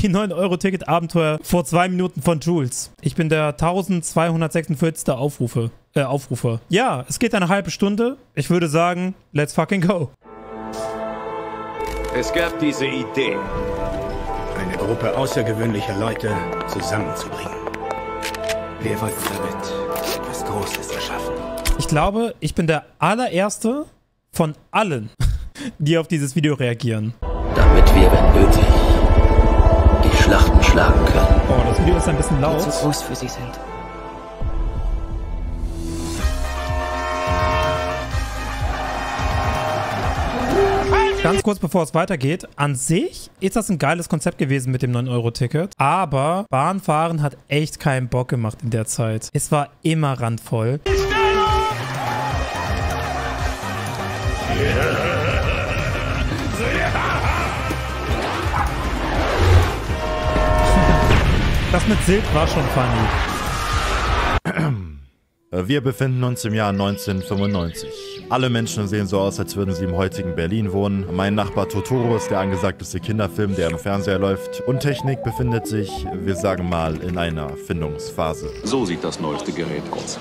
Die 9-Euro-Ticket-Abenteuer vor 2 Minuten von Jules. Ich bin der 1246. Aufrufer. Ja, es geht eine halbe Stunde. Ich würde sagen, let's fucking go. Es gab diese Idee, eine Gruppe außergewöhnlicher Leute zusammenzubringen. Wir wollten damit etwas Großes erschaffen. Ich glaube, ich bin der allererste von allen, die auf dieses Video reagieren. Damit wir, wenn nötig, die Schlachten schlagen können. Oh, das Video ist ein bisschen laut. Die zu groß für sie sind. Ganz kurz bevor es weitergeht, an sich ist das ein geiles Konzept gewesen mit dem 9-Euro-Ticket, aber Bahnfahren hat echt keinen Bock gemacht in der Zeit. Es war immer randvoll. Das mit Silk war schon funny. Wir befinden uns im Jahr 1995. Alle Menschen sehen so aus, als würden sie im heutigen Berlin wohnen. Mein Nachbar Totoro ist der angesagteste Kinderfilm, der im Fernseher läuft. Und Technik befindet sich, wir sagen mal, in einer Findungsphase. so sieht das neueste Gerät aus.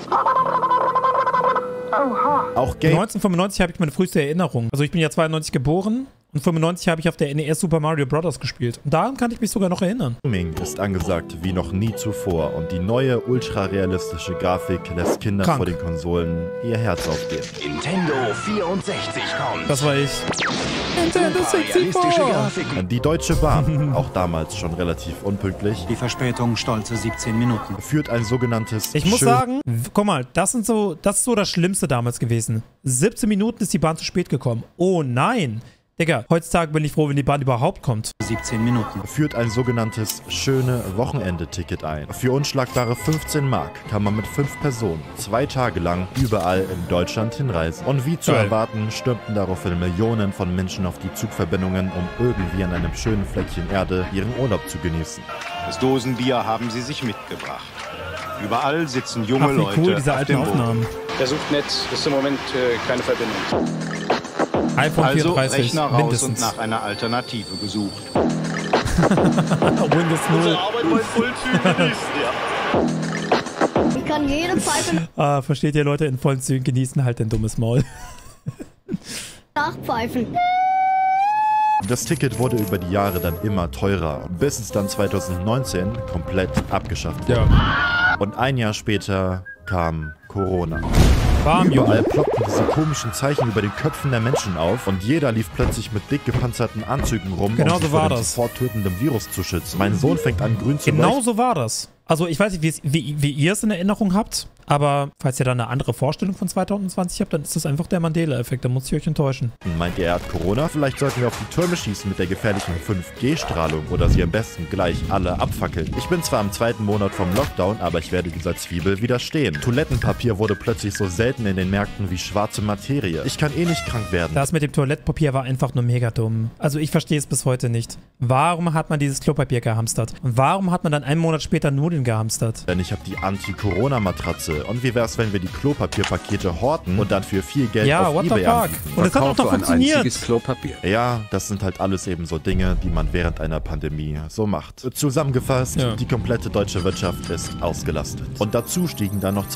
Auch Game 1995 habe ich meine früheste Erinnerung. Also ich bin ja 92 geboren. Und 95 habe ich auf der NES Super Mario Bros. Gespielt. Und daran kann ich mich sogar noch erinnern. Gaming ist angesagt wie noch nie zuvor und die neue ultra-realistische Grafik lässt Kinder Krank. vor den Konsolen ihr Herz aufgehen. Nintendo 64 kommt. Das war ich. Nintendo 64. Die Deutsche Bahn, auch damals schon relativ unpünktlich, Die Verspätung stolze 17 Minuten. führt ein sogenanntes Ich muss sagen, guck mal, das ist so das Schlimmste damals gewesen. 17 Minuten ist die Bahn zu spät gekommen. Oh nein. Digga, heutzutage bin ich froh, wenn die Bahn überhaupt kommt. 17 Minuten. führt ein sogenanntes schöne Wochenende-Ticket ein. Für unschlagbare 15 Mark kann man mit 5 Personen 2 Tage lang überall in Deutschland hinreisen. Und wie zu Geil. erwarten, stürmten daraufhin Millionen von Menschen auf die Zugverbindungen, um irgendwie an einem schönen Fleckchen Erde ihren Urlaub zu genießen. Das Dosenbier haben sie sich mitgebracht. Überall sitzen junge Ach, wie Leute cool, diese auf alten dem Boden. Aufnahmen. Versuchtnetz ist im Moment keine Verbindung. iPhone Also 34, Rechner raus mindestens. und nach einer Alternative gesucht. Windows 0. Arbeit bei Vollzügen genießen, ja. Ich kann jede Pfeife Ah, versteht ihr Leute, in vollen Zügen genießen halt ein dummes Maul. nachpfeifen. Das Ticket wurde über die Jahre dann immer teurer, bis es dann 2019 komplett abgeschafft wurde. Ja. Und ein Jahr später kam Corona. Warm, Überall Junge. ploppten diese komischen Zeichen über den Köpfen der Menschen auf und jeder lief plötzlich mit dick gepanzerten Anzügen rum, Genau um sich so war vor dem das. sofort tötenden Virus zu schützen. Mein Sohn fängt an, grün zu Genau leuchten. so war das. Also ich weiß nicht, wie ihr es in Erinnerung habt, aber falls ihr da eine andere Vorstellung von 2020 habt, dann ist das einfach der Mandela-Effekt. Da muss ich euch enttäuschen. Meint ihr, er hat Corona? Vielleicht sollten wir auf die Türme schießen mit der gefährlichen 5G-Strahlung oder sie am besten gleich alle abfackeln. Ich bin zwar im 2. Monat vom Lockdown, aber ich werde dieser Zwiebel widerstehen. Toilettenpapier wurde plötzlich so selten in den Märkten wie schwarze Materie. Ich kann eh nicht krank werden. Das mit dem Toilettenpapier war einfach nur mega dumm. Also ich verstehe es bis heute nicht. Warum hat man dieses Klopapier gehamstert? Und warum hat man dann einen Monat später Nudeln gehamstert? Denn ich habe die Anti-Corona-Matratze. Und wie wär's, wenn wir die Klopapierpakete horten und dann für viel Geld Ja, auf what the eBay fuck? anbieten? Und es hat auch noch funktioniert. Klopapier. Ja, das sind halt alles eben so Dinge, die man während einer Pandemie so macht. Zusammengefasst, Ja. die komplette deutsche Wirtschaft ist ausgelastet. Und dazu stiegen dann noch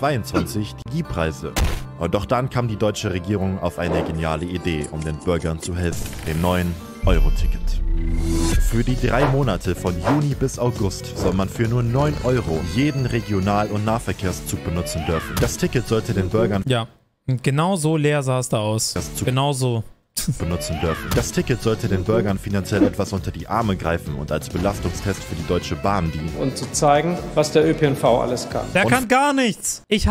2022 die Preise. Und doch dann kam die deutsche Regierung auf eine geniale Idee, um den Bürgern zu helfen. Dem 9-Euro-Ticket. Für die 3 Monate von Juni bis August soll man für nur 9 Euro jeden Regional- und Nahverkehrszug benutzen dürfen. Das Ticket sollte den Bürgern Ja, und genau so leer sah es da aus. Das zu- Genau so. benutzen dürfen. Das Ticket sollte den Bürgern finanziell etwas unter die Arme greifen und als Belastungstest für die Deutsche Bahn dienen. Und zu zeigen, was der ÖPNV alles kann. Der Und- kann gar nichts. Ich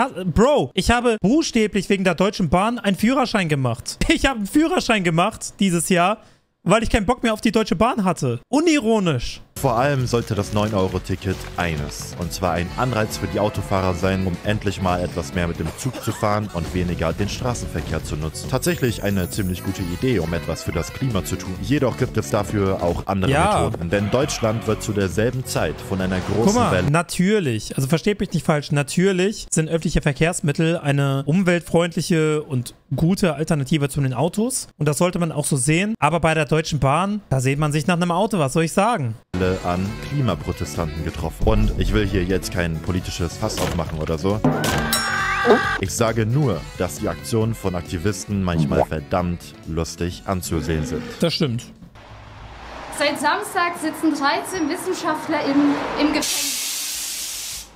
habe buchstäblich wegen der Deutschen Bahn einen Führerschein gemacht. Ich habe einen Führerschein gemacht dieses Jahr, weil ich keinen Bock mehr auf die Deutsche Bahn hatte. Unironisch. Vor allem sollte das 9-Euro-Ticket eines, und zwar ein Anreiz für die Autofahrer sein, um endlich mal etwas mehr mit dem Zug zu fahren und weniger den Straßenverkehr zu nutzen. Tatsächlich eine ziemlich gute Idee, um etwas für das Klima zu tun. Jedoch gibt es dafür auch andere Ja. Methoden, denn Deutschland wird zu derselben Zeit von einer Guck großen mal, Welle natürlich, also versteht mich nicht falsch, natürlich sind öffentliche Verkehrsmittel eine umweltfreundliche und gute Alternative zu den Autos. Und das sollte man auch so sehen. Aber bei der Deutschen Bahn, da sehnt man sich nach einem Auto, was soll ich sagen? Fälle an Klimaprotestanten getroffen. Und ich will hier jetzt kein politisches Fass aufmachen oder so. Ich sage nur, dass die Aktionen von Aktivisten manchmal verdammt lustig anzusehen sind. Das stimmt. Seit Samstag sitzen 13 Wissenschaftler im Gefängnis.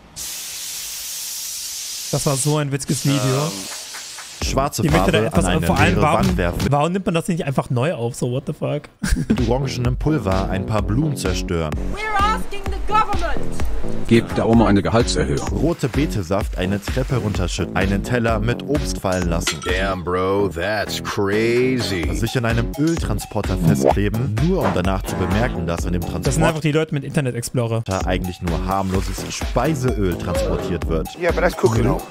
Das war so ein witziges Video. Schwarze Ich möchte da Farbe etwas, an eine vor allem, leere Wand werfen. warum nimmt man das nicht einfach neu auf? So, what the fuck? Mit orangenem Pulver ein paar Blumen zerstören. Gebt der Oma eine Gehaltserhöhung. Rote Betesaft eine Treppe runterschütten. Einen Teller mit Obst fallen lassen. Damn, bro, that's crazy. Sich an einem Öltransporter festkleben, nur um danach zu bemerken, dass in dem Das sind Transporter einfach die Leute mit Internet Explorer. eigentlich nur harmloses Speiseöl transportiert wird. Yeah, but that's cooking oil.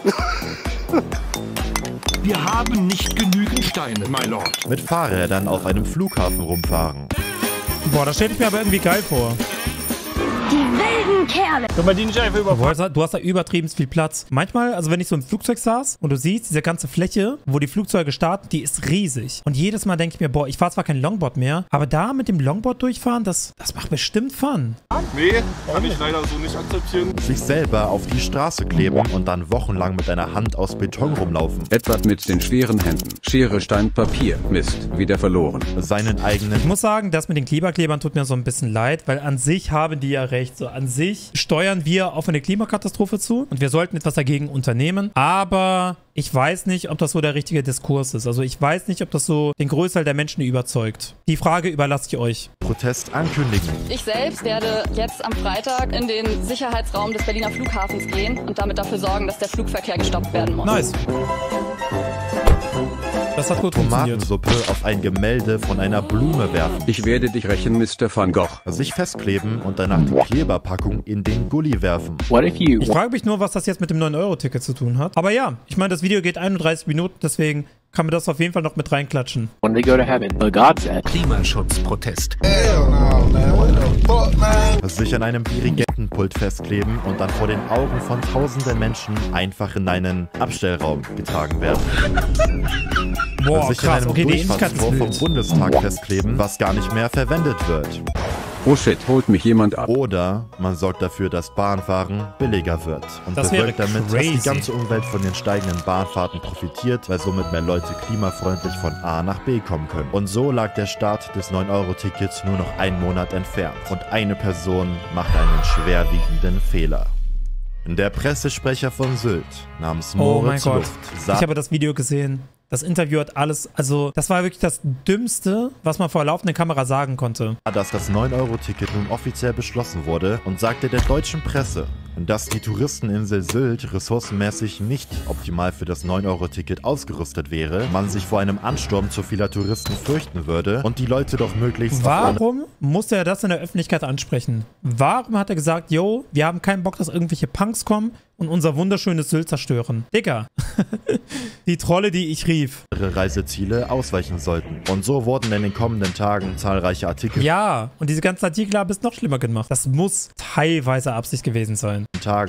Wir haben nicht genügend Steine, my lord. Mit Fahrrädern auf einem Flughafen rumfahren. Boah, das stelle ich mir aber irgendwie geil vor. Die wilden Kerle. Können wir die nicht einfach überfahren? Du hast da übertrieben viel Platz. Manchmal, also wenn ich so im Flugzeug saß und du siehst, diese ganze Fläche, wo die Flugzeuge starten, die ist riesig. Und jedes Mal denke ich mir, boah, ich fahre zwar kein Longboard mehr, aber da mit dem Longboard durchfahren, das macht bestimmt Fun. Nee, kann ich leider so nicht akzeptieren. Sich selber auf die Straße kleben und dann wochenlang mit einer Hand aus Beton rumlaufen. Etwas mit den schweren Händen. Schere, Stein, Papier. Mist, wieder verloren. Seinen eigenen... Ich muss sagen, das mit den Klimaklebern tut mir so ein bisschen leid, weil an sich haben die ja recht. So an sich steuern wir auf eine Klimakatastrophe zu und wir sollten etwas dagegen unternehmen. Aber ich weiß nicht, ob das so der richtige Diskurs ist. Also ich weiß nicht, ob das so den Großteil der Menschen überzeugt. Die Frage überlasse ich euch. Protest ankündigen. Ich selbst werde jetzt am Freitag in den Sicherheitsraum des Berliner Flughafens gehen und damit dafür sorgen, dass der Flugverkehr gestoppt werden muss. Nice. Das hat gut funktioniert. Tomatensuppe auf ein Gemälde von einer Blume werfen. Ich werde dich rächen, Mr. Van Gogh. Sich festkleben und danach die Kleberpackung in den Gully werfen. Ich frage mich nur, was das jetzt mit dem 9-Euro-Ticket zu tun hat. Aber ja, ich meine, das Video geht 31 Minuten, deswegen kann man das auf jeden Fall noch mit reinklatschen. Klimaschutzprotest. Sich an einem Dirigentenpult festkleben und dann vor den Augen von tausenden Menschen einfach in einen Abstellraum getragen werden. Boah, sich krass. in einem Okay, die Ähnlichkeit ist Durchfahrtstor vom wild. Bundestag festkleben, was gar nicht mehr verwendet wird. Oh shit, holt mich jemand ab. Oder man sorgt dafür, dass Bahnfahren billiger wird und Das wäre bewirkt damit, dass crazy. die ganze Umwelt von den steigenden Bahnfahrten profitiert, weil somit mehr Leute klimafreundlich von A nach B kommen können. Und so lag der Start des 9-Euro-Tickets nur noch einen Monat entfernt. Und eine Person macht einen schwerwiegenden Fehler. Der Pressesprecher von Sylt namens Oh mein Moritz Gott. Luft Ich sagt, habe das Video gesehen. Das Interview hat alles, also das war wirklich das Dümmste, was man vor laufender Kamera sagen konnte. dass das 9-Euro-Ticket nun offiziell beschlossen wurde und sagte der deutschen Presse, dass die Touristeninsel Sylt ressourcenmäßig nicht optimal für das 9-Euro-Ticket ausgerüstet wäre, man sich vor einem Ansturm zu vieler Touristen fürchten würde und die Leute doch möglichst... Warum musste er das in der Öffentlichkeit ansprechen? Warum hat er gesagt, yo, wir haben keinen Bock, dass irgendwelche Punks kommen und unser wunderschönes Sylt zerstören? Digga, die Trolle, die ich rief. Reiseziele ausweichen sollten. Und so wurden in den kommenden Tagen zahlreiche Artikel Ja, und diese ganzen Artikel haben es noch schlimmer gemacht. Das muss teilweise Absicht gewesen sein.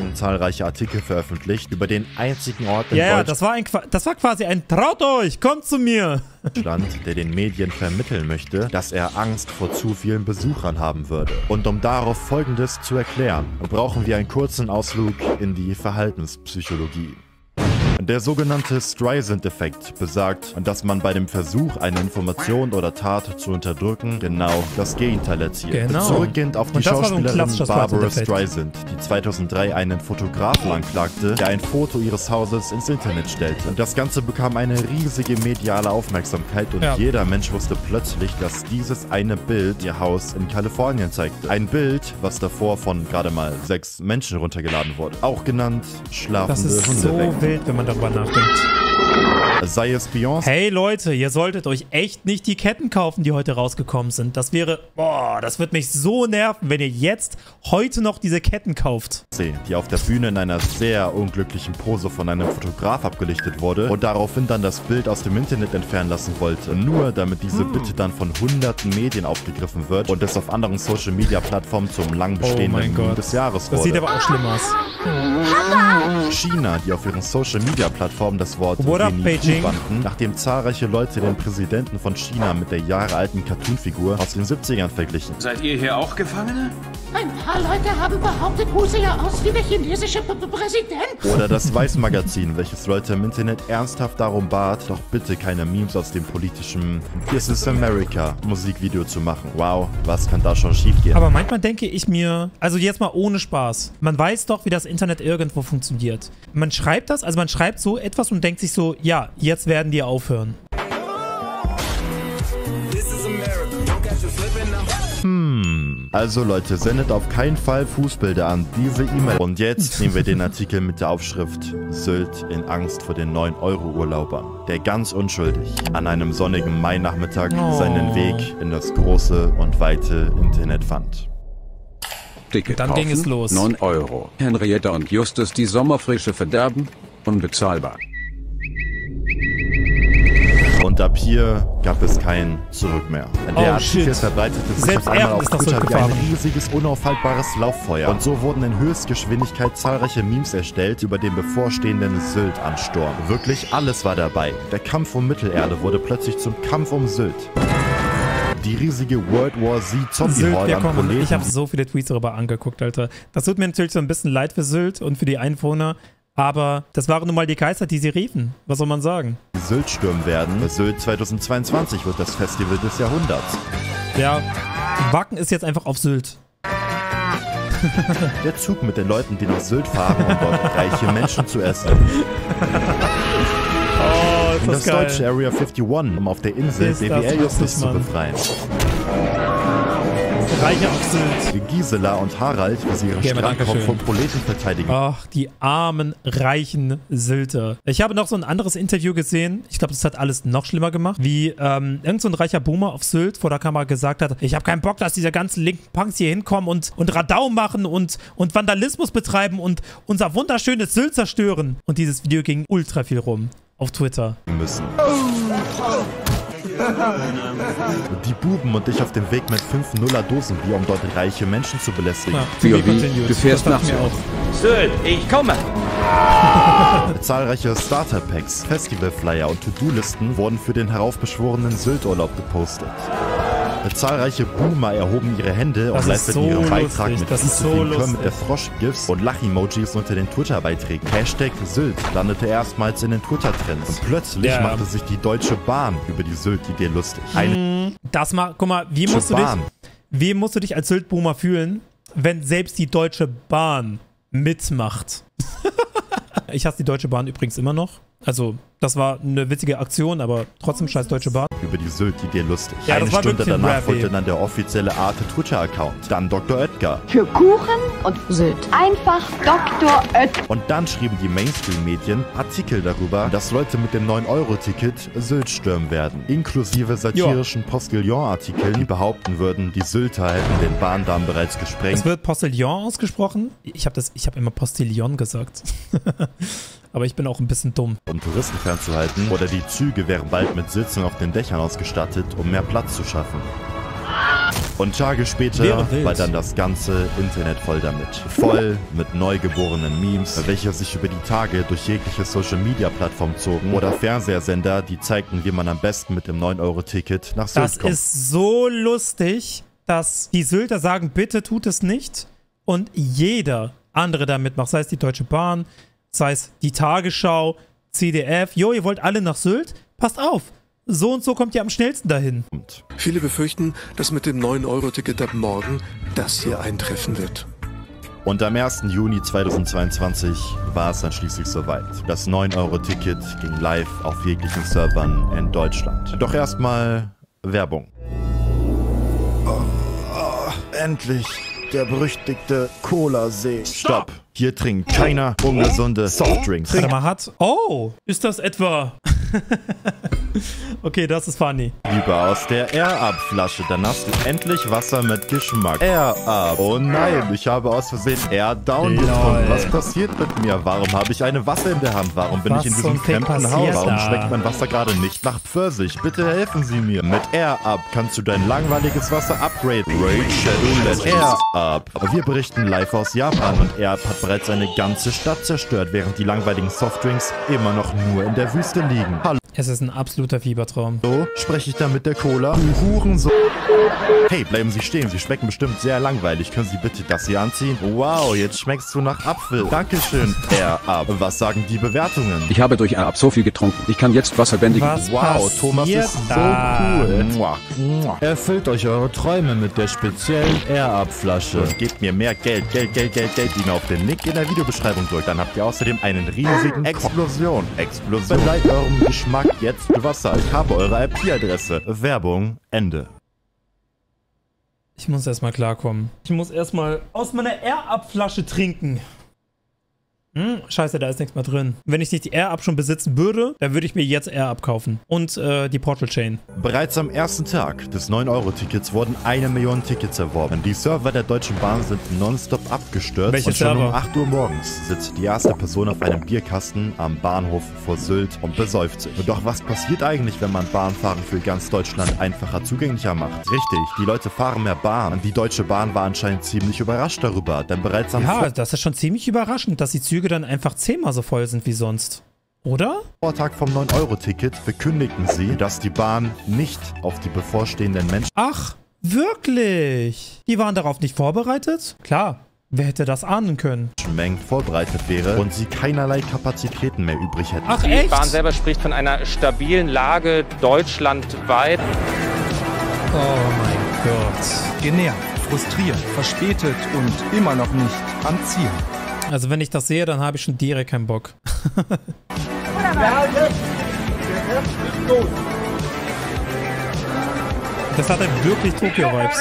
veröffentlicht über den einzigen Ort in Ja, das war quasi ein Traut euch, kommt zu mir. Deutschland, der den Medien vermitteln möchte, dass er Angst vor zu vielen Besuchern haben würde. Und um darauf Folgendes zu erklären, brauchen wir einen kurzen Ausflug in die Verhaltenspsychologie. Der sogenannte Streisand-Effekt besagt, dass man bei dem Versuch, eine Information oder Tat zu unterdrücken, genau das Gegenteil erzielt. Genau. Zurückgehend auf die Und das war so ein Schauspielerin klassischer Barbara Streisand-Effekt. Streisand, die 2003 einen Fotografen anklagte, der ein Foto ihres Hauses ins Internet stellte. Und das Ganze bekam eine riesige mediale Aufmerksamkeit und jeder Mensch wusste plötzlich, dass dieses eine Bild ihr Haus in Kalifornien zeigte. Ein Bild, was davor von gerade mal 6 Menschen runtergeladen wurde. Auch genannt schlafende Das ist Hunde so weg. wild, wenn man darüber nachdenkt. Sei es Beyoncé. Hey Leute, ihr solltet euch echt nicht die Ketten kaufen, die heute rausgekommen sind. Das wäre, boah, das wird mich so nerven, wenn ihr jetzt heute noch diese Ketten kauft. Die auf der Bühne in einer sehr unglücklichen Pose von einem Fotograf abgelichtet wurde und daraufhin dann das Bild aus dem Internet entfernen lassen wollte. Nur damit diese Bitte dann von hunderten Medien aufgegriffen wird und es auf anderen Social-Media-Plattformen zum lang bestehenden Meme des Jahres wurde. Das sieht aber auch schlimm aus. China, die auf ihren Social-Media-Plattformen das Wort What up, Beijing? Nachdem zahlreiche Leute den Präsidenten von China mit der jahrealten Cartoonfigur aus den 70ern verglichen. Seid ihr hier auch Gefangene? Ein paar Leute haben behauptet, Huse ja aus wie der chinesische Präsident. Oder das Weiß-Magazin, welches Leute im Internet ernsthaft darum bat, doch bitte keine Memes aus dem politischen This is America Musikvideo zu machen. Wow, was kann da schon schief gehen? Aber manchmal denke ich mir, also jetzt mal ohne Spaß, man weiß doch, wie das Internet irgendwo funktioniert. Man schreibt das, also man schreibt so etwas und denkt sich so, ja, jetzt werden die aufhören. Also Leute, sendet auf keinen Fall Fußbilder an diese E-Mail. Und jetzt nehmen wir den Artikel mit der Aufschrift Sylt in Angst vor den 9-Euro-Urlaubern, der ganz unschuldig an einem sonnigen Mainachmittag seinen Weg in das große und weite Internet fand. Ticket Dann kaufen, ging es los. 9 Euro. Henrietta und Justus die Sommerfrische verderben? Unbezahlbar. Und ab hier gab es kein Zurück mehr. Der Artikel verbreitete sich Selbst auf einmal auf ist das Twitter wie ein zurückgefahren. riesiges, unaufhaltbares Lauffeuer. Und so wurden in Höchstgeschwindigkeit zahlreiche Memes erstellt über den bevorstehenden Sylt-Ansturm. Wirklich alles war dabei. Der Kampf um Mittelerde wurde plötzlich zum Kampf um Sylt. Die riesige World War Z Zombie-Horde an Proleten. Ich habe so viele Tweets darüber angeguckt, Alter. Das tut mir natürlich so ein bisschen leid für Sylt und für die Einwohner. Aber das waren nun mal die Geister, die sie riefen. Was soll man sagen? Die Sylt stürmen werden. Sylt 2022 wird das Festival des Jahrhunderts. Ja, Wacken ist jetzt einfach auf Sylt. Der Zug mit den Leuten, die nach Sylt fahren, um dort reiche Menschen zu essen. Oh, ist das deutsche Area 51, um auf der Insel BWL Justus zu befreien. Reiche auf Sylt. Gisela und Harald, wie sie ihren Strandkorb vor Proleten verteidigen. Ach, die armen, reichen Sylter. Ich habe noch so ein anderes Interview gesehen. Ich glaube, das hat alles noch schlimmer gemacht. Wie irgend so ein reicher Boomer auf Sylt vor der Kamera gesagt hat, ich habe keinen Bock, dass diese ganzen linken Punks hier hinkommen und Radau machen und Vandalismus betreiben und unser wunderschönes Sylt zerstören. Und dieses Video ging ultra viel rum auf Twitter. Müssen. Die Buben und ich auf dem Weg mit 5 Nuller-Dosenbier, um dort reiche Menschen zu belästigen. Ja, du fährst nach Sylt. Sylt, ich komme! Zahlreiche Starter-Packs, Festival-Flyer und To-Do-Listen wurden für den heraufbeschworenen Sylt-Urlaub gepostet. Zahlreiche Boomer erhoben ihre Hände und leisteten ihren Beitrag mit mit der Frosch-GIFs und Lach-Emojis unter den Twitter-Beiträgen. Hashtag Sylt landete erstmals in den Twitter-Trends. Und plötzlich machte sich die Deutsche Bahn über die Sylt-Idee lustig. Guck mal, wie musst du dich als Sylt-Boomer fühlen, wenn selbst die Deutsche Bahn mitmacht? Ich hasse die Deutsche Bahn übrigens immer noch. Also, das war eine witzige Aktion, aber trotzdem scheiß Deutsche Bahn. Über die Sylt-Idee lustig. Ja, Eine Stunde danach folgte dann der offizielle Arte-Twitter-Account. Dann Dr. Oetker. Für Kuchen und Sylt. Einfach Dr. Oetker. Und dann schrieben die Mainstream-Medien Artikel darüber, dass Leute mit dem 9-Euro-Ticket Sylt stürmen werden. Inklusive satirischen Postillon-Artikeln, die behaupten würden, die Sylter hätten den Bahndamm bereits gesprengt. Es wird Postillon ausgesprochen. Ich hab immer Postillon gesagt. Aber ich bin auch ein bisschen dumm. Um Touristen fernzuhalten, oder die Züge wären bald mit Sitzen auf den Dächern ausgestattet, um mehr Platz zu schaffen. Und Tage später war dann das ganze Internet voll damit. Voll mit neugeborenen Memes, welche sich über die Tage durch jegliche Social-Media-Plattform zogen, oder Fernsehsender, die zeigten, wie man am besten mit dem 9-Euro-Ticket nach Sylt kommt. Das ist so lustig, dass die Sylter sagen, bitte tut es nicht. Und jeder andere damit macht, sei es die Deutsche Bahn, sei es die Tagesschau, CDF. Jo, ihr wollt alle nach Sylt? Passt auf, so und so kommt ihr am schnellsten dahin. Viele befürchten, dass mit dem 9-Euro-Ticket ab morgen das hier eintreffen wird. Und am 1. Juni 2022 war es dann schließlich soweit. Das 9-Euro-Ticket ging live auf jeglichen Servern in Deutschland. Doch erstmal Werbung. Endlich der berüchtigte Cola-See. Stopp! Hier trinkt keiner ungesunde Softdrinks. Warte mal, oh, ist das etwa Okay, das ist funny. Lieber aus der Air-Up-Flasche, dann hast du endlich Wasser mit Geschmack. Air-Up. Oh nein, ich habe aus Versehen Air-Down getrunken. Was passiert mit mir? Warum habe ich eine Wasser in der Hand? Warum bin ich in diesem fremden Haus? Warum schmeckt mein Wasser gerade nicht nach Pfirsich? Bitte helfen Sie mir. Mit Air-Up kannst du dein langweiliges Wasser upgraden. Mit Air-Up. Wir berichten live aus Japan und Air-Up hat bereits eine ganze Stadt zerstört, während die langweiligen Softdrinks immer noch nur in der Wüste liegen. Hallo. Es ist ein absoluter Fiebertraum. So, spreche ich da mit der Cola? Du Hurensohn. Hey, bleiben Sie stehen. Sie schmecken bestimmt sehr langweilig. Können Sie bitte das hier anziehen? Wow, jetzt schmeckst du nach Apfel. Dankeschön, Air-Up. Was sagen die Bewertungen? Ich habe durch Air-Up so viel getrunken. Ich kann jetzt Wasser bändigen. Wow, Thomas ist so cool. Erfüllt euch eure Träume mit der speziellen Air-Up-Flasche. Und gebt mir mehr Geld. Geld, die mir auf den Link in der Videobeschreibung drückt. Dann habt ihr außerdem einen riesigen Explosion. Verleiht eurem Geschmack jetzt Wasser. Ich habe eure IP-Adresse. Werbung, Ende. Ich muss erstmal klarkommen. Ich muss erstmal aus meiner Air-Up-Flasche trinken. Scheiße, da ist nichts mehr drin. Wenn ich nicht die Air-Up schon besitzen würde, dann würde ich mir jetzt Air-Up kaufen. Und die Portal Chain. Bereits am ersten Tag des 9-Euro-Tickets wurden 1 Million Tickets erworben. Die Server der Deutschen Bahn sind nonstop abgestürzt. Welche und schon Server? um 8 Uhr morgens sitzt die erste Person auf einem Bierkasten am Bahnhof vor Sylt und besäuft sich. Doch was passiert eigentlich, wenn man Bahnfahren für ganz Deutschland einfacher zugänglicher macht? Richtig, die Leute fahren mehr Bahn. Und die Deutsche Bahn war anscheinend ziemlich überrascht darüber, denn bereits am das ist schon ziemlich überraschend, dass die Züge dann einfach 10-mal so voll sind wie sonst. Oder? Vortag vom 9-Euro-Ticket verkündigten sie, dass die Bahn nicht auf die bevorstehenden Menschen... Ach, wirklich? Die waren darauf nicht vorbereitet? Klar, wer hätte das ahnen können? ...Mengen vorbereitet wäre und sie keinerlei Kapazitäten mehr übrig hätten. Ach echt? Die Bahn selber spricht von einer stabilen Lage deutschlandweit. Oh mein Gott. Genervt, frustriert, verspätet und immer noch nicht am Ziel. Also wenn ich das sehe, dann habe ich schon direkt keinen Bock. Das hat halt wirklich Tokio-Vibes.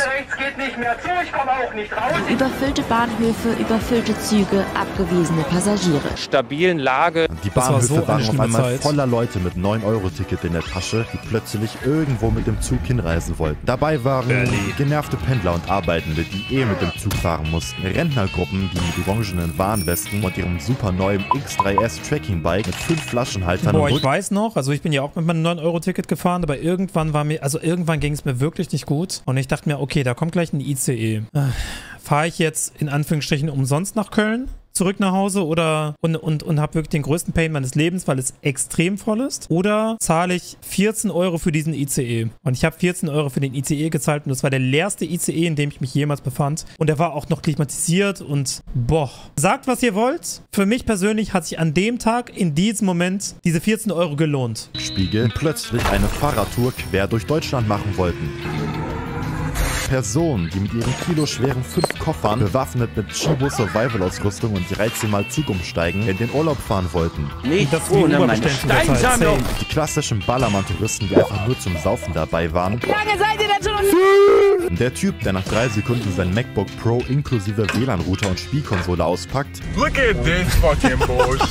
Überfüllte Bahnhöfe, überfüllte Züge, abgewiesene Passagiere. Stabilen Lage. Die Bahnhöfe waren auf einmal voller Leute mit 9-Euro-Ticket in der Tasche, die plötzlich irgendwo mit dem Zug hinreisen wollten. Dabei waren genervte Pendler und Arbeitende, die mit dem Zug fahren mussten. Rentnergruppen, die mit orangenen Warnwesten und ihrem super neuen X3S Tracking-Bike mit 5 Flaschenhaltern. Boah, ich weiß noch, also ich bin ja auch mit meinem 9-Euro-Ticket gefahren, aber irgendwann ging es mir wirklich nicht gut. Und ich dachte mir, okay, da kommt gleich ein ICE. Fahre ich jetzt in Anführungsstrichen umsonst nach Köln? Zurück nach Hause oder und habe wirklich den größten Pain meines Lebens, weil es extrem voll ist? Oder zahle ich 14 Euro für diesen ICE? Und ich habe 14 Euro für den ICE gezahlt und das war der leerste ICE, in dem ich mich jemals befand. Und der war auch noch klimatisiert und boah. Sagt, was ihr wollt. Für mich persönlich hat sich an dem Tag, in diesem Moment, diese 14 Euro gelohnt. Spiegel plötzlich eine Fahrradtour quer durch Deutschland machen wollten. Personen, die mit ihren kiloschweren 5 Koffern, bewaffnet mit Chibo-Survival-Ausrüstung und 13 Mal Zug umsteigen, in den Urlaub fahren wollten. Nicht ohne meine Steinsammlung! Die klassischen Ballermann-Touristen, die einfach nur zum Saufen dabei waren. Wie lange seid ihr denn schon? Der Typ, der nach 3 Sekunden sein MacBook Pro inklusive WLAN-Router und Spielkonsole auspackt. Look at this fucking bullshit.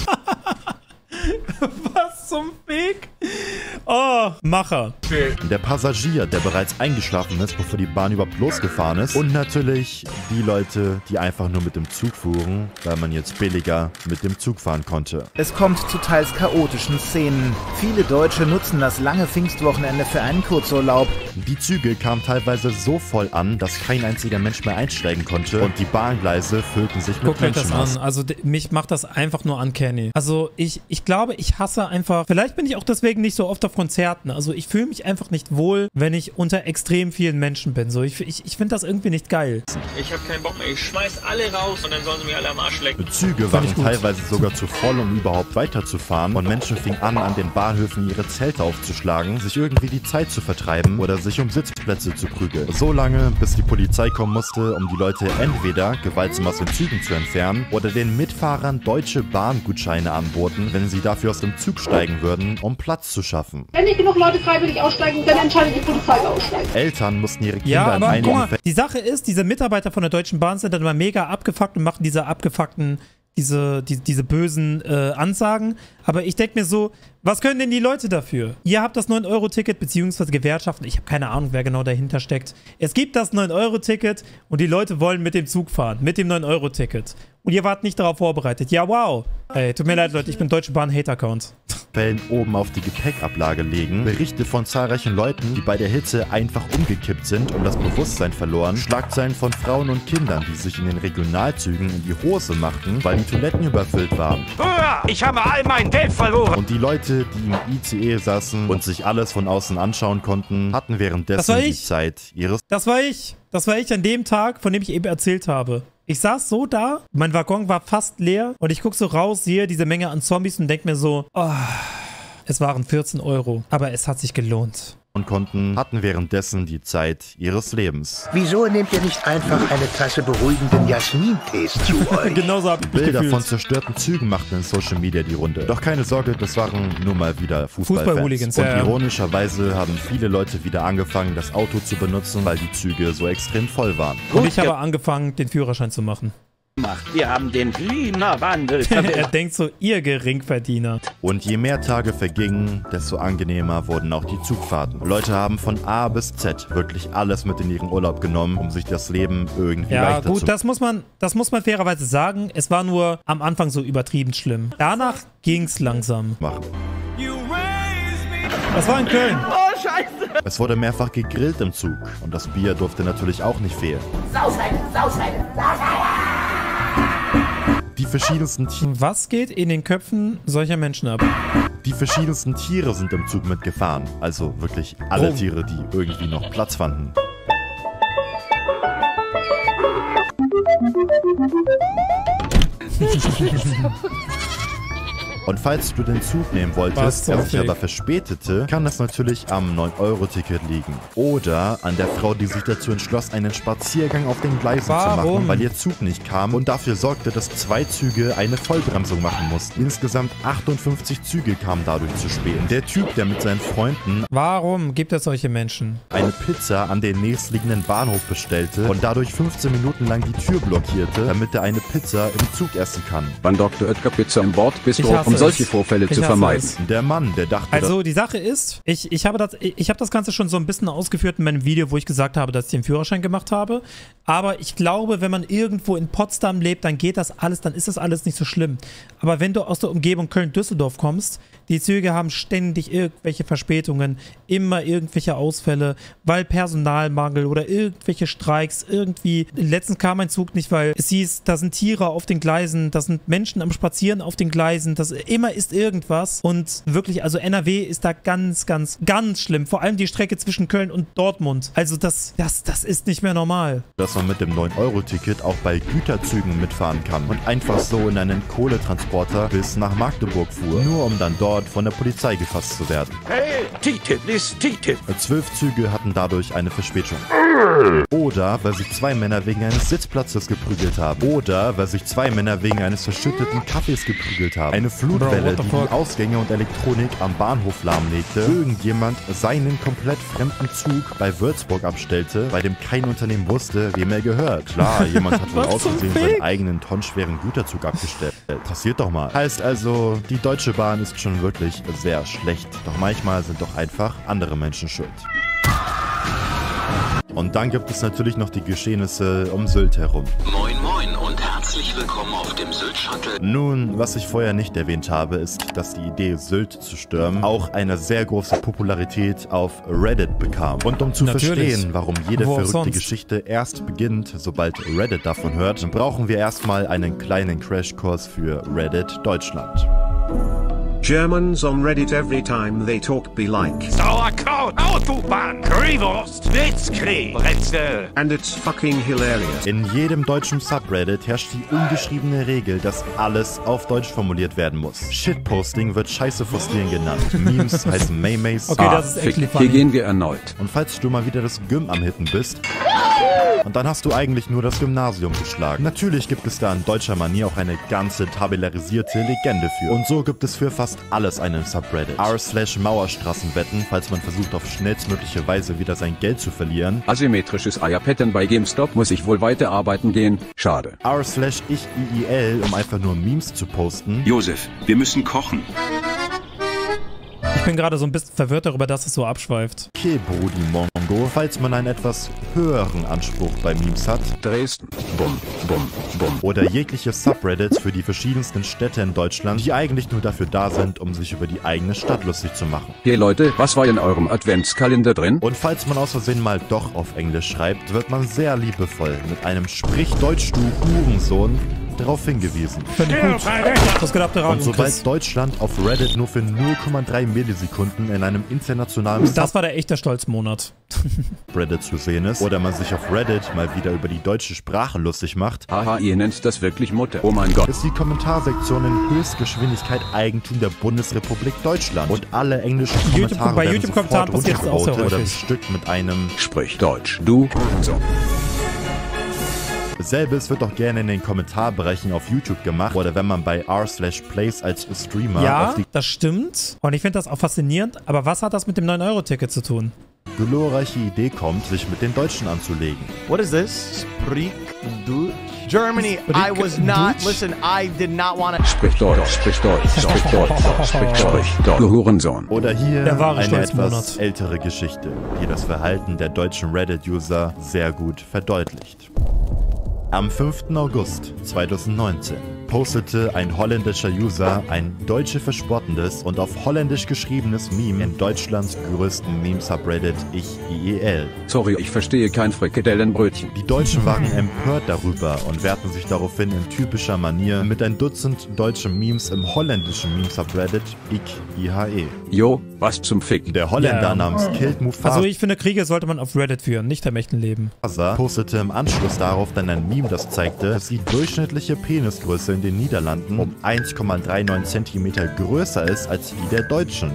Was zum Fick? Oh, Macher. Der Passagier, der bereits eingeschlafen ist, bevor die Bahn überhaupt losgefahren ist. Und natürlich die Leute, die einfach nur mit dem Zug fuhren, weil man jetzt billiger mit dem Zug fahren konnte. Es kommt zu teils chaotischen Szenen. Viele Deutsche nutzen das lange Pfingstwochenende für einen Kurzurlaub. Die Züge kamen teilweise so voll an, dass kein einziger Mensch mehr einsteigen konnte. Und die Bahngleise füllten sich mit Menschen. Guckt euch das an. Also mich macht das einfach nur uncanny. Also ich glaube, ich hasse einfach, vielleicht bin ich auch deswegen nicht so oft auf Konzerten. Also ich fühle mich einfach nicht wohl, wenn ich unter extrem vielen Menschen bin. So, ich finde das irgendwie nicht geil. Ich habe keinen Bock mehr. Ich schmeiß alle raus und dann sollen sie mir alle am Arsch lecken. Die Züge waren teilweise sogar zu voll, um überhaupt weiterzufahren. Und Menschen fingen an den Bahnhöfen ihre Zelte aufzuschlagen, sich irgendwie die Zeit zu vertreiben oder sich um Sitzplätze zu prügeln. So lange, bis die Polizei kommen musste, um die Leute entweder gewaltsam aus den Zügen zu entfernen oder den Mitfahrern deutsche Bahngutscheine anboten, wenn sie dafür aus dem Zug steigen würden, um Platz zu schaffen. Wenn nicht genug Leute freiwillig aussteigen, dann entscheidet die Polizei aussteigen. Eltern mussten ihre Kinder ja, aber in einigen Fällen... Die Sache ist, diese Mitarbeiter von der Deutschen Bahn sind dann immer mega abgefuckt und machen diese diese bösen Ansagen. Aber ich denke mir so, was können denn die Leute dafür? Ihr habt das 9-Euro-Ticket, beziehungsweise Gewerkschaften. Ich habe keine Ahnung, wer genau dahinter steckt. Es gibt das 9-Euro-Ticket und die Leute wollen mit dem Zug fahren. Mit dem 9-Euro-Ticket. Und ihr wart nicht darauf vorbereitet. Ja, wow. Ey, tut mir leid, Leute, ich bin Deutsche Bahn Hate-Account. Fällen oben auf die Gepäckablage legen, Berichte von zahlreichen Leuten, die bei der Hitze einfach umgekippt sind und das Bewusstsein verloren, Schlagzeilen von Frauen und Kindern, die sich in den Regionalzügen in die Hose machten, weil die Toiletten überfüllt waren. Ich habe all mein Geld verloren. Und die Leute, die im ICE saßen und sich alles von außen anschauen konnten, hatten währenddessen die Zeit ihres... Das war ich. Das war ich an dem Tag, von dem ich eben erzählt habe. Ich saß so da, mein Waggon war fast leer und ich gucke so raus, sehe diese Menge an Zombies und denke mir so, oh, es waren 14 €, aber es hat sich gelohnt. Und hatten währenddessen die Zeit ihres Lebens. Wieso nehmt ihr nicht einfach eine Tasse beruhigenden Jasmin-Tees zu euch? Genauso hab ich mich Bilder gefühlt. von zerstörten Zügen machten in Social Media die Runde. Doch keine Sorge, das waren nur mal wieder Fußballfans. Und ironischerweise haben viele Leute wieder angefangen, das Auto zu benutzen, weil die Züge so extrem voll waren. Und ich habe angefangen, den Führerschein zu machen. Wir haben den Klimawandel. Er denkt so, ihr Geringverdiener. Und je mehr Tage vergingen, desto angenehmer wurden auch die Zugfahrten. Leute haben von A bis Z wirklich alles mit in ihren Urlaub genommen, um sich das Leben irgendwie leichter zu machen. Ja gut, das muss man fairerweise sagen. Es war nur am Anfang so übertrieben schlimm. Danach ging's langsam. Das war in Köln. Oh, scheiße. Es wurde mehrfach gegrillt im Zug. Und das Bier durfte natürlich auch nicht fehlen. Sauseide, Sauseide, Sauseide. Die verschiedensten Tiere. Was geht in den Köpfen solcher Menschen ab? Die verschiedensten Tiere sind im Zug mitgefahren. Also wirklich alle Tiere, die irgendwie noch Platz fanden. Und falls du den Zug nehmen wolltest, der sich aber verspätete, kann das natürlich am 9-Euro-Ticket liegen. Oder an der Frau, die sich dazu entschloss, einen Spaziergang auf den Gleisen zu machen, weil ihr Zug nicht kam und dafür sorgte, dass 2 Züge eine Vollbremsung machen mussten. Insgesamt 58 Züge kamen dadurch zu spät. Der Typ, der mit seinen Freunden... Warum gibt es solche Menschen? ...eine Pizza an den nächstliegenden Bahnhof bestellte und dadurch 15 Minuten lang die Tür blockierte, damit er eine Pizza im Zug essen kann. Wann Dr. Oetker Pizza an Bord bist, um solche Vorfälle zu vermeiden. Der Mann, der dachte... Also die Sache ist, ich habe das Ganze schon so ein bisschen ausgeführt in meinem Video, wo ich gesagt habe, dass ich den Führerschein gemacht habe. Aber ich glaube, wenn man irgendwo in Potsdam lebt, dann geht das alles, dann ist das alles nicht so schlimm. Aber wenn du aus der Umgebung Köln-Düsseldorf kommst, die Züge haben ständig irgendwelche Verspätungen, immer irgendwelche Ausfälle, weil Personalmangel oder irgendwelche Streiks, irgendwie. Letztens kam ein Zug nicht, weil es hieß, da sind Tiere auf den Gleisen, da sind Menschen am Spazieren auf den Gleisen, das immer ist irgendwas. Und wirklich, also NRW ist da ganz, ganz, ganz schlimm. Vor allem die Strecke zwischen Köln und Dortmund. Also das ist nicht mehr normal. Dass man mit dem 9-Euro-Ticket auch bei Güterzügen mitfahren kann und einfach so in einen Kohletransporter bis nach Magdeburg fuhr, nur um dann dort von der Polizei gefasst zu werden. Hey, TTIP ist TTIP. 12 Züge hatten dadurch eine Verspätung. Oder weil sich 2 Männer wegen eines Sitzplatzes geprügelt haben. Oder weil sich 2 Männer wegen eines verschütteten Kaffees geprügelt haben. Eine Flutwelle, die die Ausgänge und Elektronik am Bahnhof lahmlegte. Irgendjemand seinen komplett fremden Zug bei Würzburg abstellte, bei dem kein Unternehmen wusste, wem er gehört. Klar, jemand hat wohl aus Versehen seinen eigenen tonnenschweren Güterzug abgestellt. Passiert doch mal. Heißt also, die Deutsche Bahn ist schon wirklich sehr schlecht. Doch manchmal sind doch einfach andere Menschen schuld. Und dann gibt es natürlich noch die Geschehnisse um Sylt herum. Moin moin und herzlich willkommen auf dem Sylt-Shuttle. Nun, was ich vorher nicht erwähnt habe, ist, dass die Idee, Sylt zu stürmen, auch eine sehr große Popularität auf Reddit bekam. Und um zu verstehen, warum jede verrückte Geschichte erst beginnt, sobald Reddit davon hört, dann brauchen wir erstmal einen kleinen Crashkurs für Reddit Deutschland. Germans on Reddit every time they talk be like Sauerkraut, Autobahn, Currywurst, Blitzkrieg, Brezel. And it's fucking hilarious. In jedem deutschen Subreddit herrscht die ungeschriebene Regel, dass alles auf Deutsch formuliert werden muss. Shitposting wird Scheiße frustrieren genannt. Memes heißen Maymays. Okay, das ist echt funny. Hier gehen wir erneut. Und falls du mal wieder das Gym am Hitten bist... Und dann hast du eigentlich nur das Gymnasium geschlagen. Natürlich gibt es da in deutscher Manier auch eine ganze tabellarisierte Legende für. Und so gibt es für fast alles einen Subreddit. r/Mauerstraßenwetten, falls man versucht auf schnellstmögliche Weise wieder sein Geld zu verlieren. Asymmetrisches Eierpattern bei GameStop, muss ich wohl weiter arbeiten gehen. Schade. r/IIL, um einfach nur Memes zu posten. Josef, wir müssen kochen. Ich bin gerade so ein bisschen verwirrt darüber, dass es so abschweift. Kebrudi Mongo, falls man einen etwas höheren Anspruch bei Memes hat. Dresden. Bum, bum, bum. Oder jegliche Subreddits für die verschiedensten Städte in Deutschland, die eigentlich nur dafür da sind, um sich über die eigene Stadt lustig zu machen. Hey Leute, was war in eurem Adventskalender drin? Und falls man aus Versehen mal doch auf Englisch schreibt, wird man sehr liebevoll mit einem Sprich Deutsch, du Hurensohn darauf hingewiesen. Finde ich gut. Und sobald Deutschland auf Reddit nur für 0,3 Millisekunden in einem internationalen Das war der echte Stolzmonat. Reddit zu sehen ist, oder man sich auf Reddit mal wieder über die deutsche Sprache lustig macht, haha, ihr nennt das wirklich Mutter. Oh mein Gott. Ist die Kommentarsektion in Höchstgeschwindigkeit Eigentum der Bundesrepublik Deutschland. Und alle englischen Kommentare bei werden YouTube-Kommentaren sofort passiert das auch sehr runtergevotet oder häufig. bestückt mit einem Sprich Deutsch, du Hurensohn. Selbes wird auch gerne in den Kommentarbereichen auf YouTube gemacht oder wenn man bei r/Plays als Streamer Ja, auf die das stimmt. Und ich finde das auch faszinierend. Aber was hat das mit dem 9-Euro-Ticket zu tun? glorreiche Idee kommt, sich mit den Deutschen anzulegen. What is this? Sprich Deutsch? Germany, I was not, listen, I did not want to... Sprich Deutsch, sprich Deutsch, sprich Deutsch, sprich Deutsch, du Hurensohn. Oder hier eine Stolzmonat. etwas ältere Geschichte, die das Verhalten der deutschen Reddit-User sehr gut verdeutlicht. Am 5. August 2019 postete ein holländischer User ein deutsche verspottendes und auf Holländisch geschriebenes Meme in Deutschlands größten Meme-Subreddit IEL. Sorry, ich verstehe kein Frikadellenbrötchen. Die Deutschen waren empört darüber und wehrten sich daraufhin in typischer Manier mit ein Dutzend deutschen Memes im holländischen Meme-Subreddit IHE. Jo, was zum Ficken. Der Holländer namens Killed Mufasa Also ich finde, Kriege sollte man auf Reddit führen, nicht im echten Leben. postete im Anschluss darauf dann ein Meme, das zeigte, dass die durchschnittliche Penisgröße in den Niederlanden um 1,39 cm größer ist als die der Deutschen.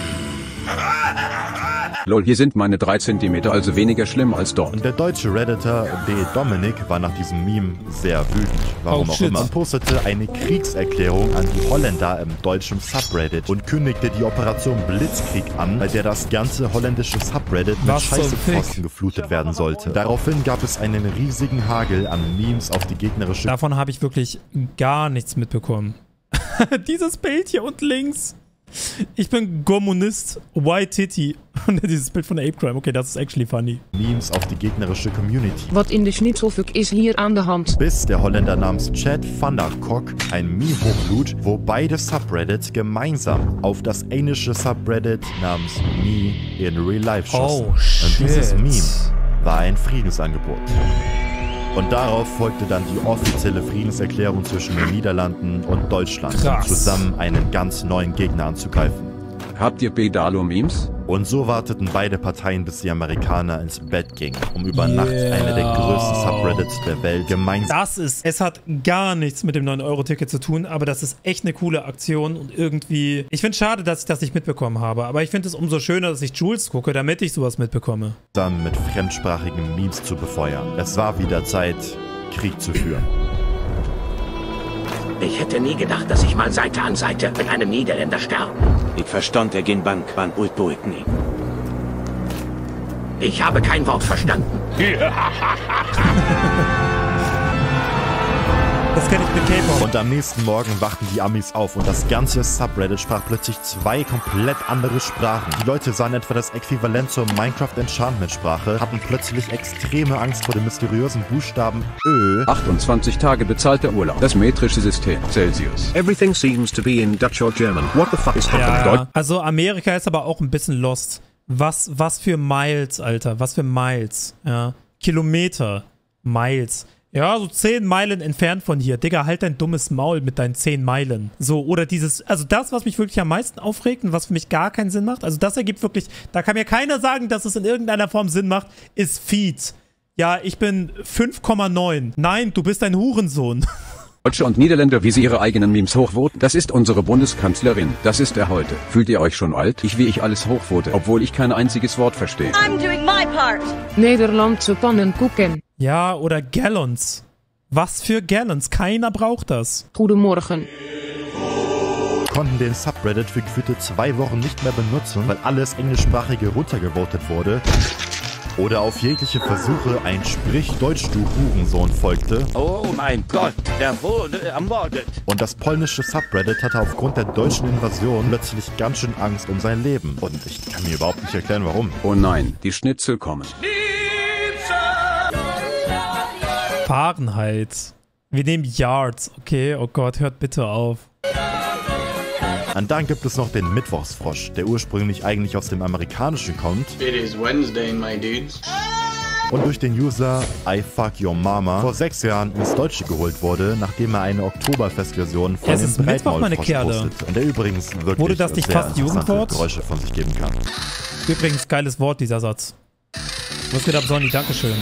Lol, hier sind meine 3 cm, also weniger schlimm als dort. Und der deutsche Redditor D. Dominik war nach diesem Meme sehr wütend. Warum auch immer. Und postete eine Kriegserklärung an die Holländer im deutschen Subreddit und kündigte die Operation Blitzkrieg an, bei der das ganze holländische Subreddit mit Scheißepfosten geflutet werden sollte. Daraufhin gab es einen riesigen Hagel an Memes auf die gegnerische... Davon habe ich wirklich gar nichts mitbekommen. Dieses Bild hier unten links. Ich bin Kommunist, White Titty. Und dieses Bild von Apecrime, okay, das ist actually funny. Memes auf die gegnerische Community. Wat in de Schnitzelfuck is hier aan de hand? Bis der Holländer namens Chad van der Kok ein Meme hochlud, wo beide Subreddits gemeinsam auf das englische Subreddit namens Me in Real Life schossen. Oh, shit. Und dieses Meme war ein Friedensangebot. Und darauf folgte dann die offizielle Friedenserklärung zwischen den Niederlanden und Deutschland, um zusammen einen ganz neuen Gegner anzugreifen. Habt ihr Pedalo-Memes? Und so warteten beide Parteien, bis die Amerikaner ins Bett gingen, um über Nacht eine der größten Subreddits der Welt gemeinsam... Es hat gar nichts mit dem 9-Euro-Ticket zu tun, aber das ist echt eine coole Aktion und irgendwie... Ich finde es schade, dass ich das nicht mitbekommen habe, aber ich finde es umso schöner, dass ich Jules gucke, damit ich sowas mitbekomme. ...zusammen mit fremdsprachigen Memes zu befeuern. Es war wieder Zeit, Krieg zu führen. Ich hätte nie gedacht, dass ich mal Seite an Seite mit einem Niederländer sterbe. Ich verstand er Bank van Ulpoetni. Ich habe kein Wort verstanden. Das kenne ich mit K-Pop. Und am nächsten Morgen wachten die Amis auf und das ganze Subreddit sprach plötzlich 2 komplett andere Sprachen. Die Leute sahen etwa das Äquivalent zur Minecraft-Enchantment-Sprache, hatten plötzlich extreme Angst vor dem mysteriösen Buchstaben Ö. 28 Tage bezahlter Urlaub. Das metrische System. Celsius. Everything seems to be in Dutch or German. What the fuck is happening? Ja, also Amerika ist aber auch ein bisschen lost. Was für Miles, Alter. Was für Miles. Ja. Kilometer. Miles. Ja, so 10 Meilen entfernt von hier. Digga, halt dein dummes Maul mit deinen 10 Meilen. So, oder dieses, also das, was mich wirklich am meisten aufregt und was für mich gar keinen Sinn macht, also das ergibt wirklich, da kann mir keiner sagen, dass es in irgendeiner Form Sinn macht, ist Feed. Ja, ich bin 5,9. Nein, du bist ein Hurensohn. Deutsche und Niederländer, wie sie ihre eigenen Memes hochvoten. Das ist unsere Bundeskanzlerin. Das ist er heute. Fühlt ihr euch schon alt? Wie ich alles hochvote, obwohl ich kein einziges Wort verstehe. I'm doing my part. Nederlandse Pannenkoeken. Ja, oder Gallons. Was für Gallons? Keiner braucht das. Goedemorgen. Konnten den Subreddit für gefühlte 2 Wochen nicht mehr benutzen, weil alles Englischsprachige runtergevotet wurde. Oder auf jegliche Versuche ein Sprich-Deutsch, du Hurensohn folgte. Oh mein Gott, er wurde ermordet. Und das polnische Subreddit hatte aufgrund der deutschen Invasion plötzlich ganz schön Angst um sein Leben. Und ich kann mir überhaupt nicht erklären, warum. Oh nein, die Schnitzel kommen. Fahrenheit. Wir nehmen Yards, okay? Oh Gott, hört bitte auf. Und dann gibt es noch den Mittwochsfrosch, der ursprünglich eigentlich aus dem Amerikanischen kommt. It is Wednesday, my dudes. Und durch den User I Fuck Your Mama vor 6 Jahren ins Deutsche geholt wurde, nachdem er eine Oktoberfestversion von dem Breitmaulfrosch postet. Und der übrigens wirklich wurde das nicht fast Jugendwort? Geräusche von sich geben kann. Übrigens, geiles Wort, dieser Satz. Was geht ab, Sonny? Dankeschön.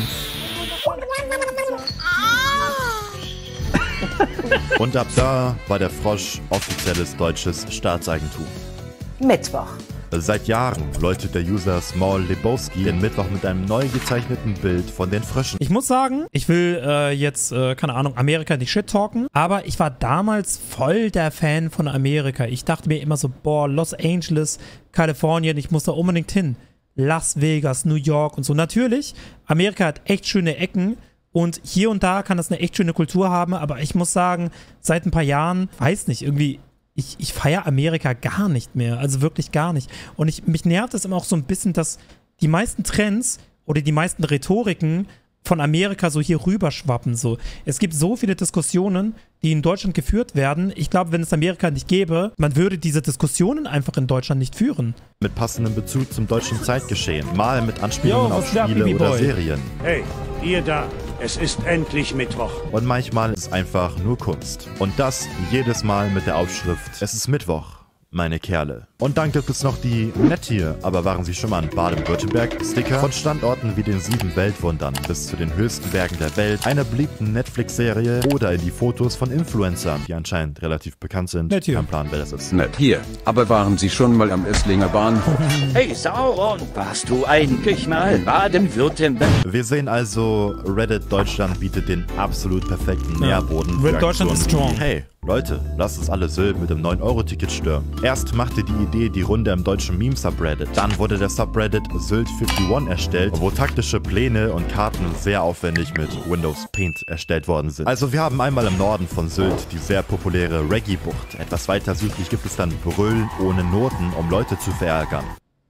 Und ab da war der Frosch offizielles deutsches Staatseigentum. Mittwoch. Seit Jahren läutet der User Small Lebowski den Mittwoch mit einem neu gezeichneten Bild von den Fröschen. Ich muss sagen, ich will jetzt, keine Ahnung, Amerika nicht shit-talken, aber ich war damals voll der Fan von Amerika. Ich dachte mir immer so, boah, Los Angeles, Kalifornien, ich muss da unbedingt hin. Las Vegas, New York und so. Natürlich, Amerika hat echt schöne Ecken. Und hier und da kann das eine echt schöne Kultur haben, aber ich muss sagen, seit ein paar Jahren, weiß nicht, irgendwie, ich feiere Amerika gar nicht mehr, also wirklich gar nicht. Und mich nervt es immer auch so ein bisschen, dass die meisten Trends oder die meisten Rhetoriken von Amerika so hier rüberschwappen. So. Es gibt so viele Diskussionen, die in Deutschland geführt werden. Ich glaube, wenn es Amerika nicht gäbe, man würde diese Diskussionen einfach in Deutschland nicht führen. Mit passendem Bezug zum deutschen Zeitgeschehen. Mal mit Anspielungen auf Spiele oder Serien. Hey, ihr da. Es ist endlich Mittwoch. Und manchmal ist es einfach nur Kunst. Und das jedes Mal mit der Aufschrift: Es ist Mittwoch, meine Kerle. Und dann gibt es noch die nett hier, aber waren Sie schon mal in Baden-Württemberg-Sticker von Standorten wie den 7 Weltwundern bis zu den höchsten Bergen der Welt, einer beliebten Netflix-Serie oder in die Fotos von Influencern, die anscheinend relativ bekannt sind. Nett hier. Kein Plan, wer das ist. Nett hier. Aber waren Sie schon mal am Esslinger Bahnhof? Hey Sauron, warst du eigentlich mal in Baden-Württemberg? Wir sehen also, Reddit Deutschland bietet den absolut perfekten Nährboden für Reddit Deutschland ist strong. Hey, Leute, lasst uns alle Sylt mit dem 9-Euro-Ticket stürmen. Erst machte die Idee die Runde im deutschen Meme-Subreddit. Dann wurde der Subreddit Sylt51 erstellt, wo taktische Pläne und Karten sehr aufwendig mit Windows Paint erstellt worden sind. Also wir haben einmal im Norden von Sylt die sehr populäre Reggae-Bucht. Etwas weiter südlich gibt es dann Brüll ohne Noten, um Leute zu verärgern.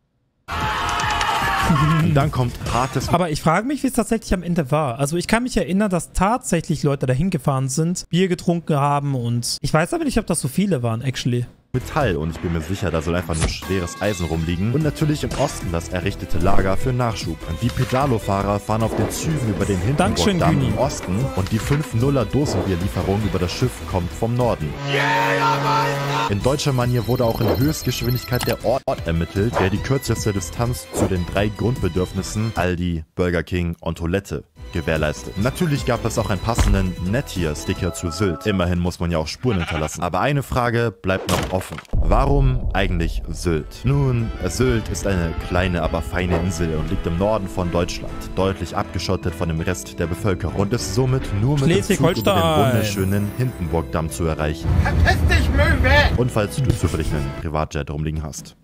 Und dann kommt hartes... Aber ich frage mich, wie es tatsächlich am Ende war. Also ich kann mich erinnern, dass tatsächlich Leute dahin gefahren sind, Bier getrunken haben und ich weiß aber nicht, ob das so viele waren, actually. Metall und ich bin mir sicher, da soll einfach nur schweres Eisen rumliegen. Und natürlich im Osten das errichtete Lager für Nachschub. Und die Pedalo-Fahrer fahren auf den Zügen über den Hindenburgdamm im Osten und die 5-0er Dosenbierlieferung über das Schiff kommt vom Norden. In deutscher Manier wurde auch in Höchstgeschwindigkeit der Ort ermittelt, der die kürzeste Distanz zu den 3 Grundbedürfnissen Aldi, Burger King und Toilette gewährleistet. Natürlich gab es auch einen passenden Nettier-Sticker zu Sylt. Immerhin muss man ja auch Spuren hinterlassen. Aber eine Frage bleibt noch offen. Warum eigentlich Sylt? Nun, Sylt ist eine kleine, aber feine Insel und liegt im Norden von Deutschland, deutlich abgeschottet von dem Rest der Bevölkerung und ist somit nur mit dem Zug über den wunderschönen Hindenburgdamm zu erreichen. Verpiss dich, Möwe! Und falls du zufällig einen Privatjet rumliegen hast.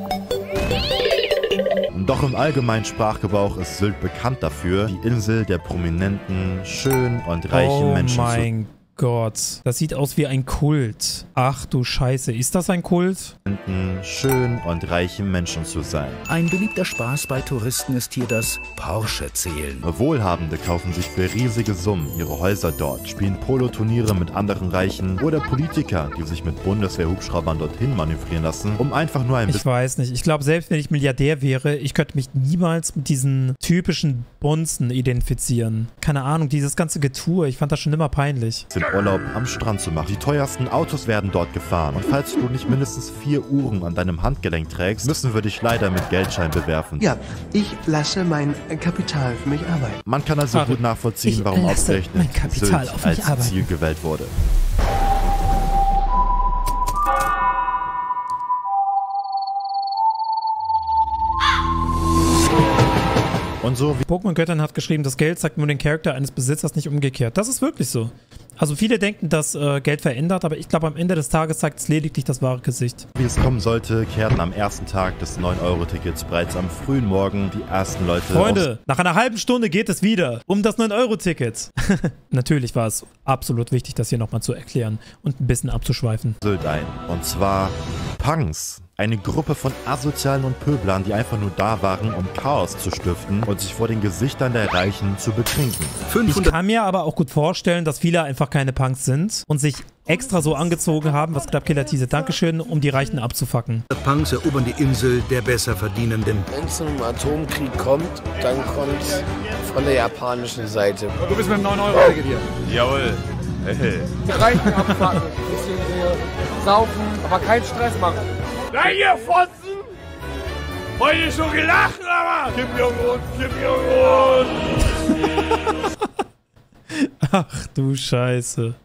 Doch im allgemeinen Sprachgebrauch ist Sylt bekannt dafür, die Insel der prominenten, schönen und reichen Menschen zu sein. Oh mein Gott, das sieht aus wie ein Kult. Ach du Scheiße, ist das ein Kult? Schön und reichen Menschen zu sein. Ein beliebter Spaß bei Touristen ist hier das Porsche-Zählen. Wohlhabende kaufen sich für riesige Summen ihre Häuser dort, spielen Polo-Turniere mit anderen Reichen oder Politiker, die sich mit Bundeswehr-Hubschraubern dorthin manövrieren lassen, um einfach nur ein bisschen... Ich weiß nicht, ich glaube, selbst wenn ich Milliardär wäre, ich könnte mich niemals mit diesen typischen Bonzen identifizieren. Keine Ahnung, dieses ganze Getue, ich fand das schon immer peinlich. Urlaub am Strand zu machen. Die teuersten Autos werden dort gefahren. Und falls du nicht mindestens 4 Uhren an deinem Handgelenk trägst, müssen wir dich leider mit Geldschein bewerfen. Ja, ich lasse mein Kapital für mich arbeiten. Man kann also gut nachvollziehen, warum ausgerechnet Sylt als Ziel gewählt wurde. Und so wie Pokémon-Göttin hat geschrieben, das Geld zeigt nur den Charakter eines Besitzers, nicht umgekehrt. Das ist wirklich so. Also viele denken, dass Geld verändert, aber ich glaube, am Ende des Tages zeigt es lediglich das wahre Gesicht. Wie es kommen sollte, kehrten am ersten Tag des 9-Euro-Tickets bereits am frühen Morgen die ersten Leute Freunde, nach einer halben Stunde geht es wieder um das 9-Euro-Ticket. Natürlich war es absolut wichtig, das hier nochmal zu erklären und ein bisschen abzuschweifen. Sylt ein. Und zwar Punks. Eine Gruppe von Asozialen und Pöblern, die einfach nur da waren, um Chaos zu stiften und sich vor den Gesichtern der Reichen zu betrinken. Ich kann mir aber auch gut vorstellen, dass viele einfach keine Punks sind und sich extra so angezogen haben, was Clubkiller Tease, Dankeschön, um die Reichen abzufacken. Punks erobern die Insel der Besserverdienenden. Wenn es zu einem Atomkrieg kommt, dann kommt es von der japanischen Seite. Du bist mit einem 9-Euro-Ticket hier. Jawohl. Hey. Die Reichen abfacken, bisschen saufen, aber keinen Stress machen. Na ihr Fotzen! Heute schon gelacht, aber Kim Jong-un, Kim Jong-un! Ach du Scheiße.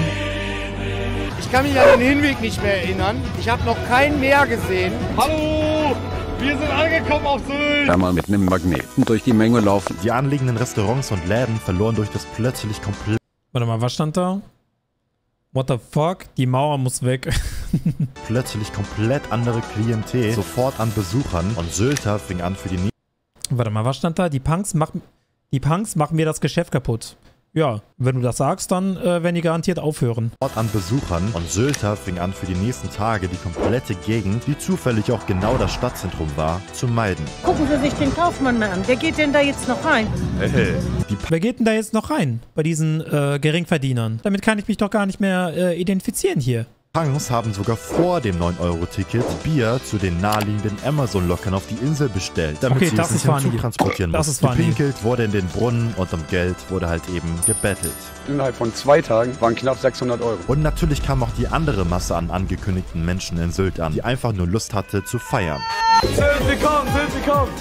Ich kann mich an den Hinweg nicht mehr erinnern. Ich habe noch kein Meer gesehen. Hallo! Wir sind angekommen auf Sylt! Da mal mit einem Magneten durch die Menge laufen. Die anliegenden Restaurants und Läden verloren durch das plötzlich komplett... Warte mal, was stand da? What the fuck? Die Mauer muss weg. Plötzlich komplett andere Klientel, sofort an Besuchern und Sylter fing an für die... Warte mal, was stand da? Die Punks machen mir das Geschäft kaputt. Ja, wenn du das sagst, dann werden die garantiert aufhören. An Besuchern und Sylter fing an für die nächsten Tage die komplette Gegend, die zufällig auch genau das Stadtzentrum war, zu meiden. Gucken Sie sich den Kaufmann mal an. Wer geht denn da jetzt noch rein? Hey. Wer geht denn da jetzt noch rein? Bei diesen Geringverdienern? Damit kann ich mich doch gar nicht mehr identifizieren hier. Punks haben sogar vor dem 9-Euro-Ticket Bier zu den naheliegenden Amazon-Lockern auf die Insel bestellt, damit sie es nicht im Zug transportieren mussten. Gepinkelt wurde in den Brunnen und um Geld wurde halt eben gebettelt. Innerhalb von 2 Tagen waren knapp 600 Euro. Und natürlich kam auch die andere Masse an angekündigten Menschen in Sylt an, die einfach nur Lust hatte zu feiern. Sylt, willkommen, Sylt, willkommen!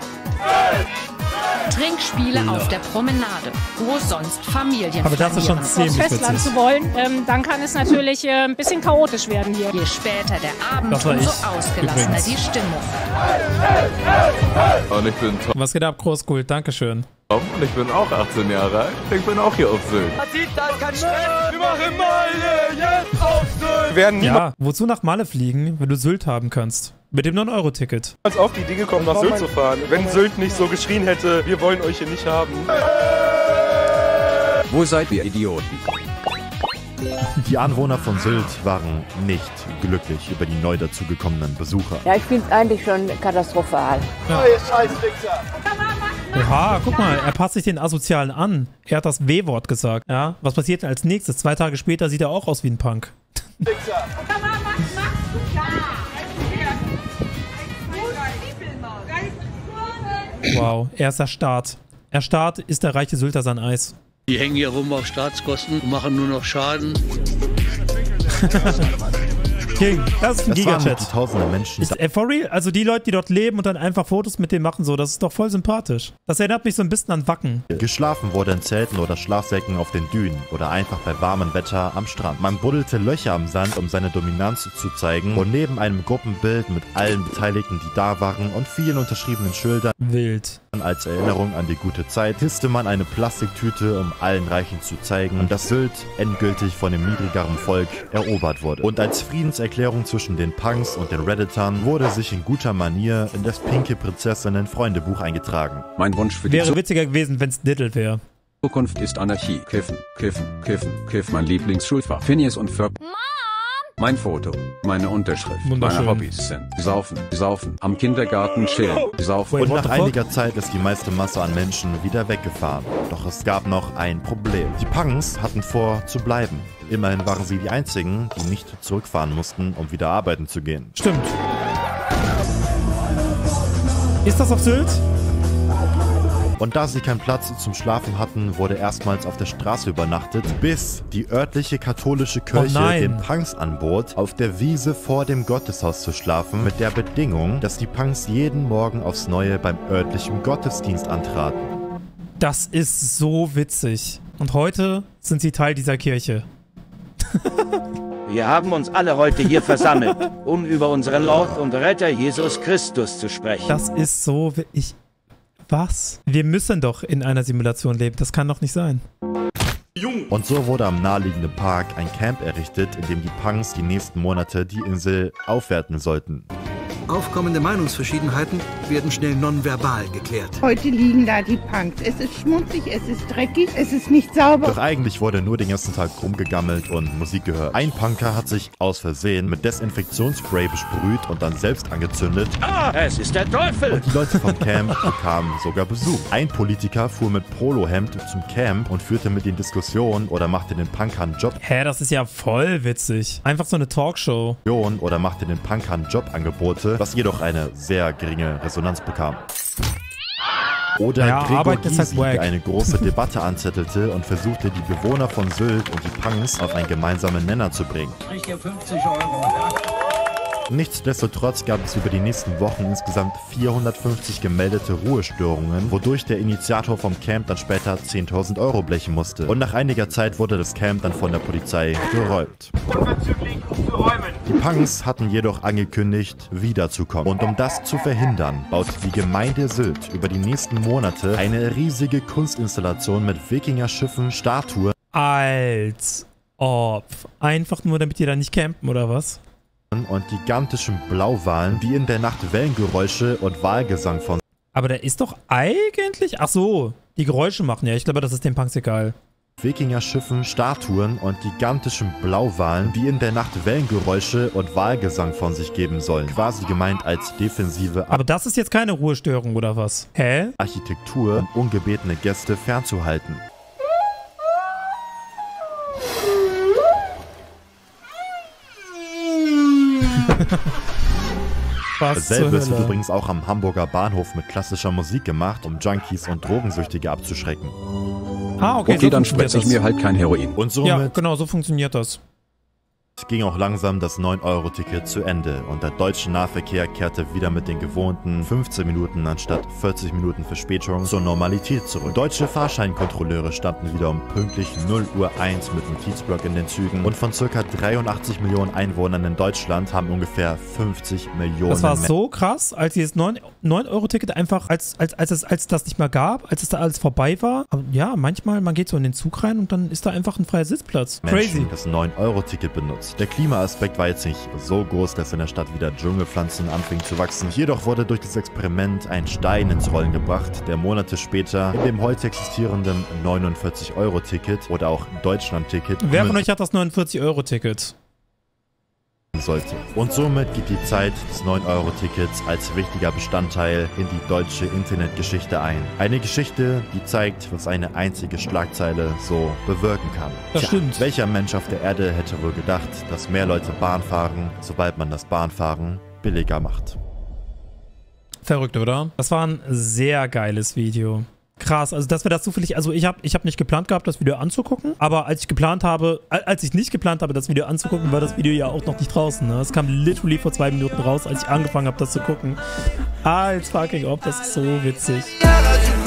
Trinkspiele auf der Promenade, wo sonst Familien. Aber das ist schon ziemlich witzig. Festland zu wollen, dann kann es natürlich ein bisschen chaotisch werden hier. Je später der Abend, umso ausgelassener die Stimmung. Und ich bin Tom. Was geht ab, Großkult? Dankeschön. Und ich bin auch 18 Jahre alt. Ich bin auch hier auf Sylt. Man sieht, da ist kein Stress. Wir machen Malle jetzt auf Sylt. Ja, wozu nach Malle fliegen, wenn du Sylt haben kannst? Mit dem 9-Euro-Ticket. Ich bin auf die Idee gekommen, nach Sylt zu fahren. Wenn Sylt nicht so geschrien hätte, wir wollen euch hier nicht haben. Wo seid ihr Idioten? Die Anwohner von Sylt waren nicht glücklich über die neu dazugekommenen Besucher. Ja, ich finde es eigentlich schon katastrophal. Ja. Oha, guck mal, er passt sich den Asozialen an. Er hat das W-Wort gesagt. Ja, was passiert denn als nächstes? 2 Tage später sieht er auch aus wie ein Punk. Wow, er ist der Staat. Er Staat ist der reiche Sylter sein Eis. Die hängen hier rum auf Staatskosten und machen nur noch Schaden. King, das ist ein Gigachat. Tausende Menschen. For real? Also die Leute, die dort leben und dann einfach Fotos mit dem machen, so, das ist doch voll sympathisch. Das erinnert mich so ein bisschen an Wacken. Geschlafen wurde in Zelten oder Schlafsäcken auf den Dünen oder einfach bei warmem Wetter am Strand. Man buddelte Löcher am Sand, um seine Dominanz zu zeigen, und neben einem Gruppenbild mit allen Beteiligten, die da waren, und vielen unterschriebenen Schildern wild als Erinnerung an die gute Zeit, hisste man eine Plastiktüte, um allen Reichen zu zeigen, dass Sylt endgültig von dem niedrigeren Volk erobert wurde. Und als Friedenserklärung zwischen den Punks und den Redditern wurde sich in guter Manier in das Pinke Prinzessinnen-Freundebuch eingetragen. Mein Wunsch für die wäre witziger gewesen, wenn es Diddle wäre. Zukunft ist Anarchie. Kiffen, kiffen, kiffen, kiffen. Mein Lieblingsschulfach. Phineas und Ferb. Mein Foto, meine Unterschrift, meine Hobbys sind Saufen, Saufen, am Kindergarten chillen, Saufen. Und nach einiger Zeit ist die meiste Masse an Menschen wieder weggefahren. Doch es gab noch ein Problem. Die Punks hatten vor, zu bleiben. Immerhin waren sie die einzigen, die nicht zurückfahren mussten, um wieder arbeiten zu gehen. Stimmt. Ist das auf Sylt? Und da sie keinen Platz zum Schlafen hatten, wurde erstmals auf der Straße übernachtet, bis die örtliche katholische Kirche den Punks anbot, auf der Wiese vor dem Gotteshaus zu schlafen, mit der Bedingung, dass die Punks jeden Morgen aufs Neue beim örtlichen Gottesdienst antraten. Das ist so witzig. Und heute sind sie Teil dieser Kirche. Wir haben uns alle heute hier versammelt, um über unseren Lord und Retter Jesus Christus zu sprechen. Das ist so... Was? Wir müssen doch in einer Simulation leben. Das kann doch nicht sein. Und so wurde am naheliegenden Park ein Camp errichtet, in dem die Punks die nächsten Monate die Insel aufwerten sollten. Aufkommende Meinungsverschiedenheiten werden schnell nonverbal geklärt. Heute liegen da die Punks. Es ist schmutzig, es ist dreckig, es ist nicht sauber. Doch eigentlich wurde nur den ganzen Tag rumgegammelt und Musik gehört. Ein Punker hat sich aus Versehen mit Desinfektionsspray besprüht und dann selbst angezündet. Ah, es ist der Teufel! Und die Leute vom Camp bekamen sogar Besuch. Ein Politiker fuhr mit Polohemd zum Camp und führte mit den Diskussionen oder machte den Punkern Job. Hä, das ist ja voll witzig. Einfach so eine Talkshow. Oder machte den Punkern Jobangebote, was jedoch eine sehr geringe Resonanz bekam. Oder ja, Gregor Gysi, die eine große Debatte anzettelte und versuchte, die Bewohner von Sylt und die Punks auf einen gemeinsamen Nenner zu bringen. Ich kriege 50 €. Nichtsdestotrotz gab es über die nächsten Wochen insgesamt 450 gemeldete Ruhestörungen, wodurch der Initiator vom Camp dann später 10.000 € blechen musste. Und nach einiger Zeit wurde das Camp dann von der Polizei geräumt. Die Punks hatten jedoch angekündigt, wiederzukommen. Und um das zu verhindern, baute die Gemeinde Sylt über die nächsten Monate eine riesige Kunstinstallation mit Wikinger-Schiffen, Statuen. Als ob. Einfach nur, damit die da nicht campen, oder was? Und gigantischen Blauwalen, die in der Nacht Wellengeräusche und Walgesang von... Aber der ist doch eigentlich... Ach so, die Geräusche machen ja. Ich glaube, das ist den Punks egal. Wikinger-Schiffen, Statuen und gigantischen Blauwalen, die in der Nacht Wellengeräusche und Walgesang von sich geben sollen. Quasi gemeint als defensive... Aber das ist jetzt keine Ruhestörung, oder was? Hä? Architektur, um ungebetene Gäste fernzuhalten. Dasselbe wird übrigens auch am Hamburger Bahnhof mit klassischer Musik gemacht, um Junkies und Drogensüchtige abzuschrecken. Ah, okay, okay, so dann spritze ich mir halt kein Heroin. Und somit ja, genau, so funktioniert das. ging auch langsam das 9-Euro-Ticket zu Ende und der deutsche Nahverkehr kehrte wieder mit den gewohnten 15 Minuten anstatt 40 Minuten Verspätung zur Normalität zurück. Deutsche Fahrscheinkontrolleure standen wieder um pünktlich 0:01 Uhr mit Notizblock in den Zügen und von ca. 83 Millionen Einwohnern in Deutschland haben ungefähr 50 Millionen Das war so krass, als dieses 9-Euro-Ticket einfach, als das nicht mehr gab, als es da alles vorbei war. Aber ja, manchmal, man geht so in den Zug rein und dann ist da einfach ein freier Sitzplatz. Menschen das 9-Euro-Ticket benutzt. Der Klimaaspekt war jetzt nicht so groß, dass in der Stadt wieder Dschungelpflanzen anfingen zu wachsen. Jedoch wurde durch das Experiment ein Stein ins Rollen gebracht, der Monate später in dem heute existierenden 49-Euro-Ticket oder auch Deutschland-Ticket Wer von euch hat das 49-Euro-Ticket? Sollte. Und somit geht die Zeit des 9-Euro-Tickets als wichtiger Bestandteil in die deutsche Internetgeschichte ein. Eine Geschichte, die zeigt, was eine einzige Schlagzeile so bewirken kann. Das stimmt. Welcher Mensch auf der Erde hätte wohl gedacht, dass mehr Leute Bahn fahren, sobald man das Bahnfahren billiger macht? Verrückt, oder? Das war ein sehr geiles Video. Krass, also dass wir das zufällig, also ich hab nicht geplant gehabt, das Video anzugucken, aber als ich nicht geplant habe, das Video anzugucken, war das Video ja auch noch nicht draußen, ne? Es kam literally vor 2 Minuten raus, als ich angefangen habe, das zu gucken. Als fucking ob, das ist so witzig.